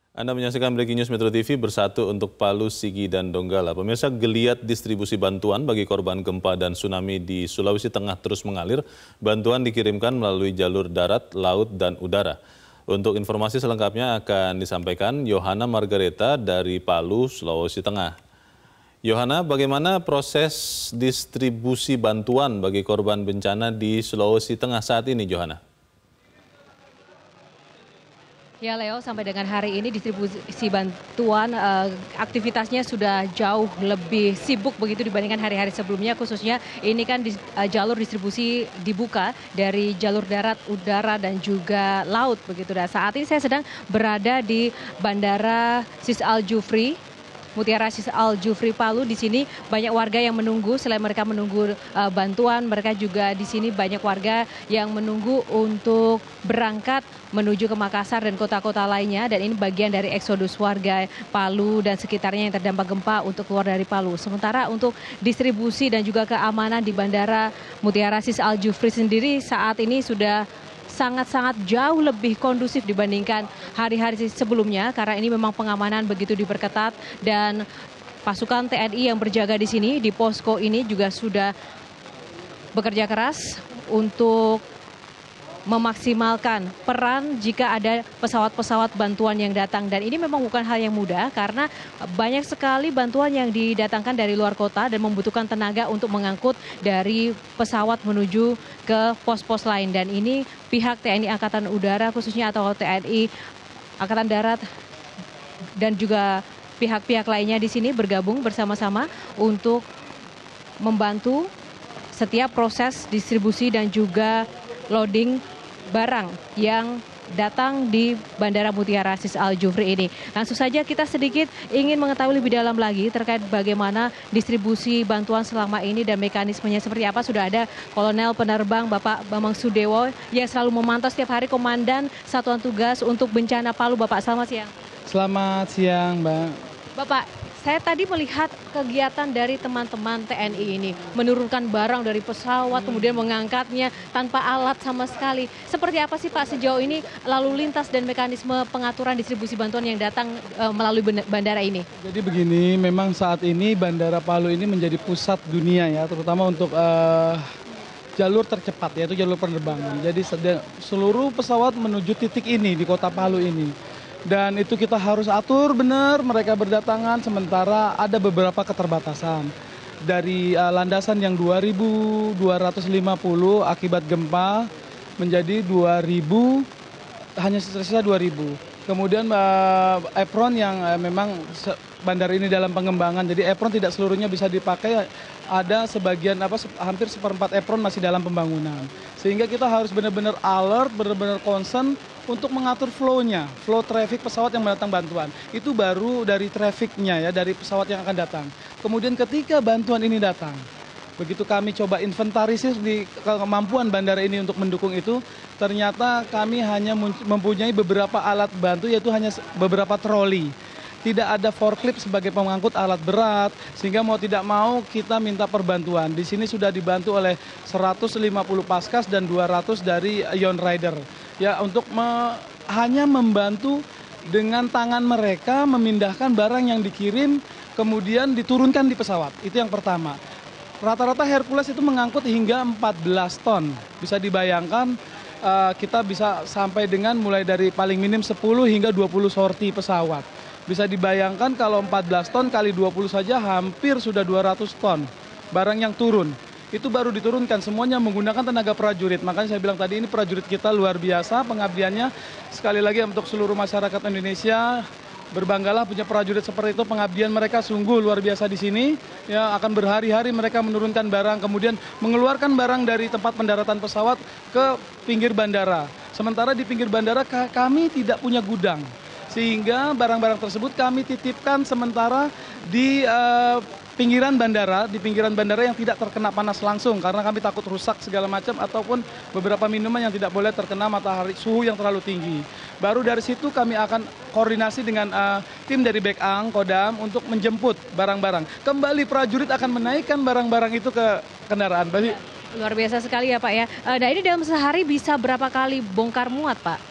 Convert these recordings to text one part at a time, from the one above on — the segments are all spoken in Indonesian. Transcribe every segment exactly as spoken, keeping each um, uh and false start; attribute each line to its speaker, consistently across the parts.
Speaker 1: Anda menyaksikan Breaking News Metro T V bersatu untuk Palu, Sigi, dan Donggala. Pemirsa, geliat distribusi bantuan bagi korban gempa dan tsunami di Sulawesi Tengah terus mengalir. Bantuan dikirimkan melalui jalur darat, laut, dan udara. Untuk informasi selengkapnya akan disampaikan Yohana Margareta dari Palu, Sulawesi Tengah. Yohana, bagaimana proses distribusi bantuan bagi korban bencana di Sulawesi Tengah saat ini, Yohana?
Speaker 2: Ya Leo, sampai dengan hari ini distribusi bantuan uh, aktivitasnya sudah jauh lebih sibuk begitu dibandingkan hari-hari sebelumnya, khususnya ini kan di, uh, jalur distribusi dibuka dari jalur darat, udara, dan juga laut begitu. Dan saat ini saya sedang berada di Bandara Sis Al Jufri, Mutiara Sis Al Jufri Palu. Di sini banyak warga yang menunggu. Selain mereka menunggu uh, bantuan, mereka juga di sini banyak warga yang menunggu untuk berangkat menuju ke Makassar dan kota-kota lainnya. Dan ini bagian dari eksodus warga Palu dan sekitarnya yang terdampak gempa untuk keluar dari Palu. Sementara untuk distribusi dan juga keamanan di Bandara Mutiara Sis Al Jufri sendiri saat ini sudah sangat-sangat jauh lebih kondusif dibandingkan hari-hari sebelumnya, karena ini memang pengamanan begitu diperketat dan pasukan T N I yang berjaga di sini di posko ini juga sudah bekerja keras untuk memaksimalkan peran jika ada pesawat-pesawat bantuan yang datang. Dan ini memang bukan hal yang mudah karena banyak sekali bantuan yang didatangkan dari luar kota dan membutuhkan tenaga untuk mengangkut dari pesawat menuju ke pos-pos lain. Dan ini pihak T N I Angkatan Udara khususnya atau T N I Angkatan Darat dan juga pihak-pihak lainnya di sini bergabung bersama-sama untuk membantu setiap proses distribusi dan juga loading barang yang datang di Bandara Mutiara Sis Al Jufri ini. Langsung saja kita sedikit ingin mengetahui lebih dalam lagi terkait bagaimana distribusi bantuan selama ini dan mekanismenya seperti apa. Sudah ada Kolonel Penerbang Bapak Bambang Sudewo yang selalu memantau setiap hari, Komandan Satuan Tugas untuk Bencana Palu. Bapak, selamat siang.
Speaker 3: Selamat siang, Mbak.
Speaker 2: Bapak, saya tadi melihat kegiatan dari teman-teman T N I ini menurunkan barang dari pesawat, kemudian mengangkatnya tanpa alat sama sekali. Seperti apa sih Pak sejauh ini lalu lintas dan mekanisme pengaturan distribusi bantuan yang datang e, melalui bandara ini?
Speaker 3: Jadi begini, memang saat ini Bandara Palu ini menjadi pusat dunia ya, terutama untuk uh, jalur tercepat yaitu jalur penerbangan. Jadi seluruh pesawat menuju titik ini di kota Palu ini. Dan itu kita harus atur benar mereka berdatangan, sementara ada beberapa keterbatasan. Dari uh, landasan yang dua ribu dua ratus lima puluh akibat gempa menjadi dua ribu, hanya sisa dua ribu. Kemudian uh, apron yang uh, memang bandara ini dalam pengembangan, jadi apron tidak seluruhnya bisa dipakai, ada sebagian apa hampir seperempat apron masih dalam pembangunan. Sehingga kita harus benar-benar alert, benar-benar concern untuk mengatur flow-nya, flow traffic pesawat yang mendatang bantuan. Itu baru dari traffic-nya ya, dari pesawat yang akan datang. Kemudian ketika bantuan ini datang, begitu kami coba inventarisir di kemampuan bandara ini untuk mendukung itu, ternyata kami hanya mempunyai beberapa alat bantu, yaitu hanya beberapa troli. Tidak ada forklift sebagai pengangkut alat berat, sehingga mau tidak mau kita minta perbantuan. Di sini sudah dibantu oleh seratus lima puluh Paskas dan dua ratus dari Yon Rider. Ya, untuk me, hanya membantu dengan tangan mereka memindahkan barang yang dikirim, kemudian diturunkan di pesawat. Itu yang pertama. Rata-rata Hercules itu mengangkut hingga empat belas ton. Bisa dibayangkan uh, kita bisa sampai dengan mulai dari paling minim sepuluh hingga dua puluh sorti pesawat. Bisa dibayangkan kalau empat belas ton kali dua puluh saja hampir sudah dua ratus ton barang yang turun. Itu baru diturunkan, semuanya menggunakan tenaga prajurit. Makanya saya bilang tadi ini prajurit kita luar biasa pengabdiannya. Sekali lagi untuk seluruh masyarakat Indonesia, berbanggalah punya prajurit seperti itu. Pengabdian mereka sungguh luar biasa di sini. Ya, akan berhari-hari mereka menurunkan barang, kemudian mengeluarkan barang dari tempat pendaratan pesawat ke pinggir bandara. Sementara di pinggir bandara kami tidak punya gudang. Sehingga barang-barang tersebut kami titipkan sementara di uh, pinggiran bandara, di pinggiran bandara yang tidak terkena panas langsung, karena kami takut rusak segala macam ataupun beberapa minuman yang tidak boleh terkena matahari, suhu yang terlalu tinggi. Baru dari situ kami akan koordinasi dengan uh, tim dari Bekang, Kodam untuk menjemput barang-barang. Kembali prajurit akan menaikkan barang-barang itu ke kendaraan.
Speaker 2: Luar biasa sekali ya Pak ya. Nah ini dalam sehari bisa berapa kali bongkar muat Pak?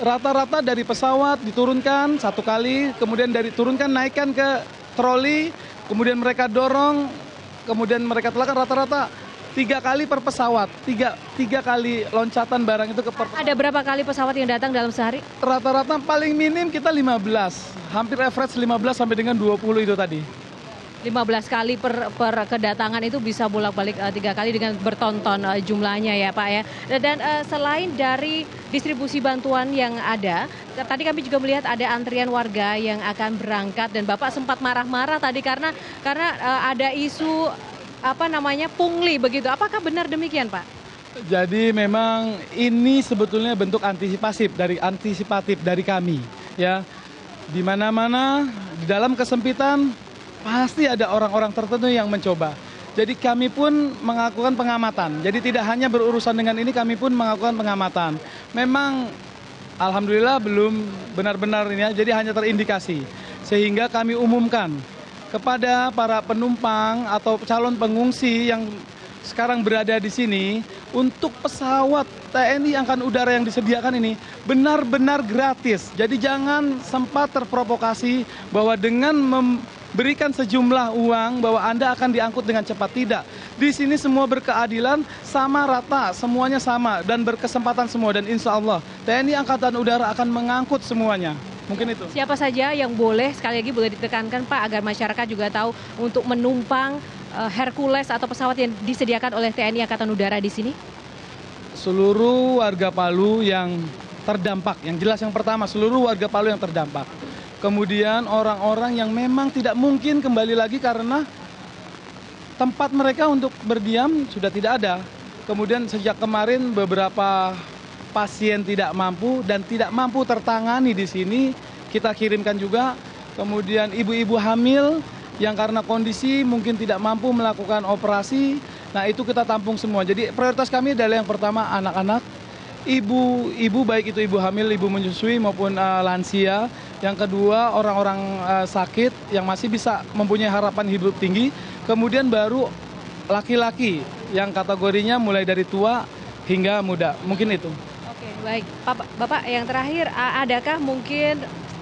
Speaker 3: rata-rata dari pesawat diturunkan satu kali, kemudian dari turunkan naikkan ke troli, kemudian mereka dorong, kemudian mereka telakkan rata-rata tiga kali per pesawat, tiga, tiga kali loncatan barang itu ke per pesawat.
Speaker 2: Ada berapa kali pesawat yang datang dalam sehari?
Speaker 3: Rata-rata paling minim kita lima belas, hampir average lima belas sampai dengan dua puluh itu tadi.
Speaker 2: lima belas kali per, per kedatangan itu bisa bolak-balik uh, tiga kali dengan bertonton uh, jumlahnya ya Pak ya. Dan uh, selain dari distribusi bantuan yang ada, tadi kami juga melihat ada antrian warga yang akan berangkat dan Bapak sempat marah-marah tadi karena karena uh, ada isu apa namanya pungli begitu. Apakah benar demikian Pak?
Speaker 3: Jadi memang ini sebetulnya bentuk antisipatif dari antisipatif dari kami ya. Di mana-mana di dalam kesempitan pasti ada orang-orang tertentu yang mencoba. Jadi kami pun melakukan pengamatan. Jadi tidak hanya berurusan dengan ini, kami pun melakukan pengamatan. Memang alhamdulillah belum benar-benar ini ya, jadi hanya terindikasi. Sehingga kami umumkan kepada para penumpang atau calon pengungsi yang sekarang berada di sini, untuk pesawat T N I Angkatan Udara yang disediakan ini benar-benar gratis. Jadi jangan sempat terprovokasi bahwa dengan memberikan sejumlah uang bahwa Anda akan diangkut dengan cepat. Tidak. Di sini semua berkeadilan, sama rata, semuanya sama dan berkesempatan semua. Dan insya Allah T N I Angkatan Udara akan mengangkut semuanya. Mungkin itu.
Speaker 2: Siapa saja yang boleh, sekali lagi boleh ditekankan Pak agar masyarakat juga tahu untuk menumpang uh, Hercules atau pesawat yang disediakan oleh T N I Angkatan Udara di sini?
Speaker 3: Seluruh warga Palu yang terdampak, yang jelas yang pertama seluruh warga Palu yang terdampak. Kemudian orang-orang yang memang tidak mungkin kembali lagi karena tempat mereka untuk berdiam sudah tidak ada. Kemudian sejak kemarin beberapa pasien tidak mampu dan tidak mampu tertangani di sini, kita kirimkan juga. Kemudian ibu-ibu hamil yang karena kondisi mungkin tidak mampu melakukan operasi, nah itu kita tampung semua. Jadi prioritas kami adalah yang pertama anak-anak, ibu-ibu baik itu ibu hamil, ibu menyusui maupun uh, lansia. Yang kedua orang-orang uh, sakit yang masih bisa mempunyai harapan hidup tinggi. Kemudian baru laki-laki yang kategorinya mulai dari tua hingga muda. Mungkin itu.
Speaker 2: Baik, Bapak, Bapak yang terakhir, adakah mungkin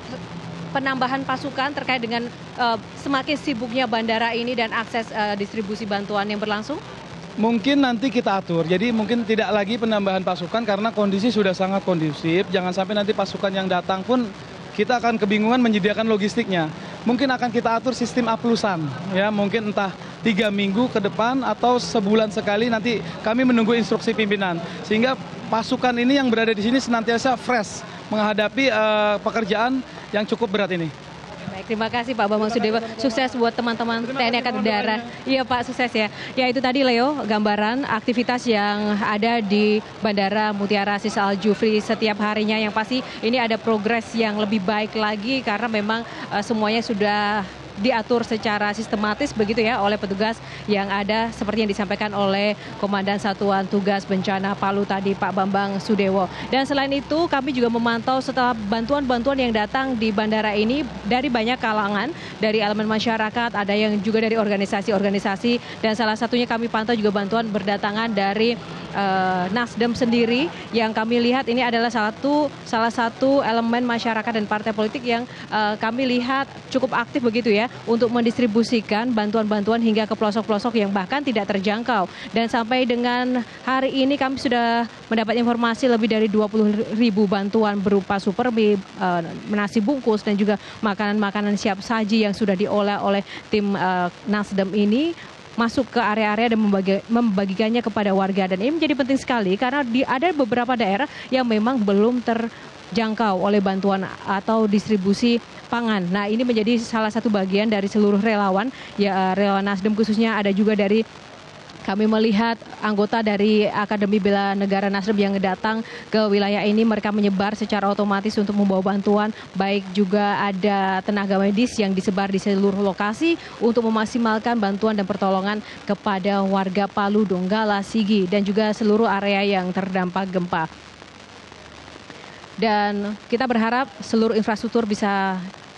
Speaker 2: penambahan pasukan terkait dengan uh, semakin sibuknya bandara ini dan akses uh, distribusi bantuan yang berlangsung?
Speaker 3: Mungkin nanti kita atur, jadi mungkin tidak lagi penambahan pasukan karena kondisi sudah sangat kondusif. Jangan sampai nanti pasukan yang datang pun kita akan kebingungan menyediakan logistiknya. Mungkin akan kita atur sistem aplusan, ya mungkin entah tiga minggu ke depan atau sebulan sekali nanti kami menunggu instruksi pimpinan. Sehingga pasukan ini yang berada di sini senantiasa fresh menghadapi uh, pekerjaan yang cukup berat ini.
Speaker 2: Baik, terima kasih Pak Bambang Sudewo. Sukses buat teman-teman T N I Angkatan Udara. Iya Pak, sukses ya. Ya itu tadi Leo, gambaran aktivitas yang ada di Bandara Mutiara Sis Al Jufri setiap harinya. Yang pasti ini ada progres yang lebih baik lagi karena memang uh, semuanya sudah diatur secara sistematis begitu ya oleh petugas yang ada seperti yang disampaikan oleh Komandan Satuan Tugas Bencana Palu tadi Pak Bambang Sudewo. Dan selain itu kami juga memantau setelah bantuan-bantuan yang datang di bandara ini dari banyak kalangan, dari elemen masyarakat, ada yang juga dari organisasi-organisasi dan salah satunya kami pantau juga bantuan berdatangan dari uh, Nasdem sendiri yang kami lihat ini adalah salah satu salah satu elemen masyarakat dan partai politik yang uh, kami lihat cukup aktif begitu ya untuk mendistribusikan bantuan-bantuan hingga ke pelosok-pelosok yang bahkan tidak terjangkau. Dan sampai dengan hari ini kami sudah mendapat informasi lebih dari dua puluh ribu bantuan berupa super mie, uh, nasi bungkus dan juga makanan-makanan siap saji yang sudah diolah oleh tim uh, Nasdem ini masuk ke area-area dan membagi, membagikannya kepada warga. Dan ini menjadi penting sekali karena di, ada beberapa daerah yang memang belum terjangkau oleh bantuan atau distribusi pangan. Nah ini menjadi salah satu bagian dari seluruh relawan, ya relawan Nasdem khususnya ada juga dari kami melihat anggota dari Akademi Bela Negara Nasdem yang datang ke wilayah ini, mereka menyebar secara otomatis untuk membawa bantuan, baik juga ada tenaga medis yang disebar di seluruh lokasi untuk memaksimalkan bantuan dan pertolongan kepada warga Palu, Donggala, Sigi, dan juga seluruh area yang terdampak gempa. Dan kita berharap seluruh infrastruktur bisa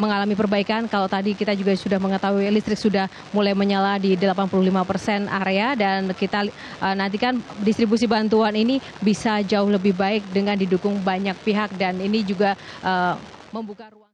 Speaker 2: mengalami perbaikan. Kalau tadi kita juga sudah mengetahui listrik sudah mulai menyala di delapan puluh lima persen area dan kita uh, nantikan distribusi bantuan ini bisa jauh lebih baik dengan didukung banyak pihak dan ini juga uh, membuka ruang